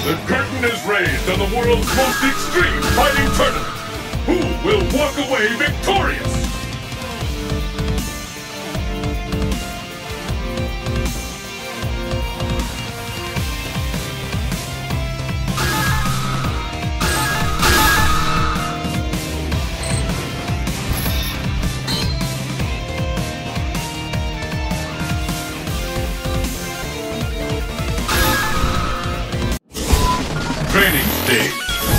The curtain is raised on the world's most extreme fighting tournament. Who will walk away victorious? Training stage.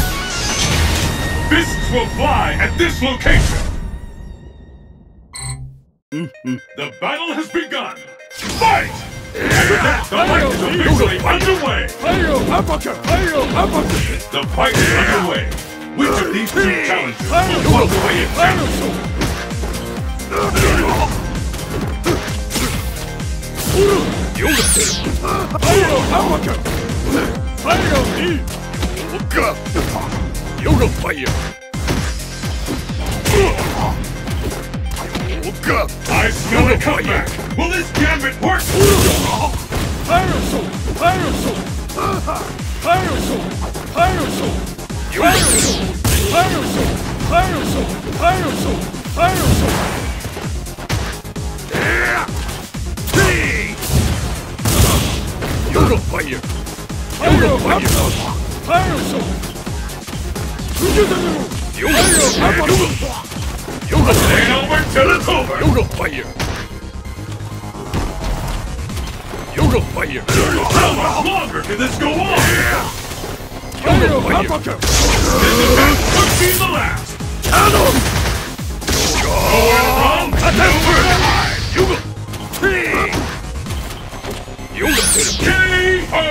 Fists will fly at this location. The battle has begun. Fight! The fight is officially underway. The fight is underway. Which of these two challengers will walk away in Yoga fire! I smell a comeback! Will this gambit work? Fire soul! Fire soul! Fire soul! Fire soul! Fire soul! Fire soul! Fire soul! Fire soul! Fire soul! Yoga fire! Yoga fire! Fire soul! Yoga Ain't over till it's over! Yoga fire! Yoga fire! How much longer can this go on? Yoga fire! This event could be the last! Run! No further! Yoga! Yoga! K.O.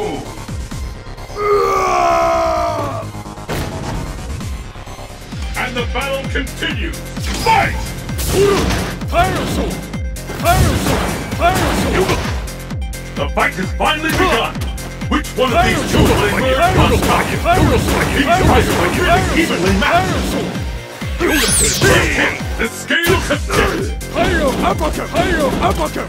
And the battle continues! Fight! Fire soul! Fire soul! Fire soul! The fight has finally begun! Which one of these two will emerge unspoiled? Each fighter will really evenly matched! The scales have tipped! Fire uppercut! Fire uppercut!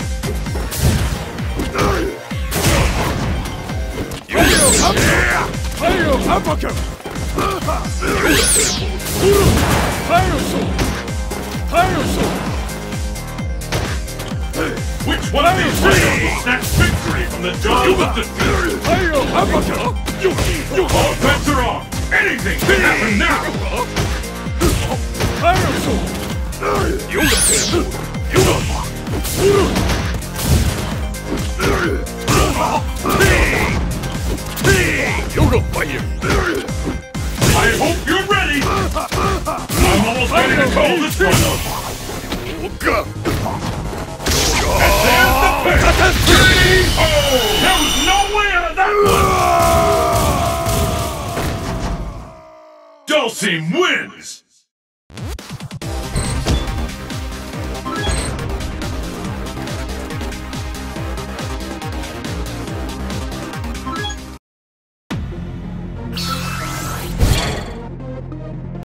Fire uppercut! Fire soul! Fire soul! Which one of these fighters will snatch victory from the jaws of defeat? Fire uppercut! All bets are off! Anything can happen now! Fire soul! Yoga! Yoga fire! I hope you're ready! I'm almost ready to call this one! And there's the finish! Oh! There was no way out of that one! Dulcim wins!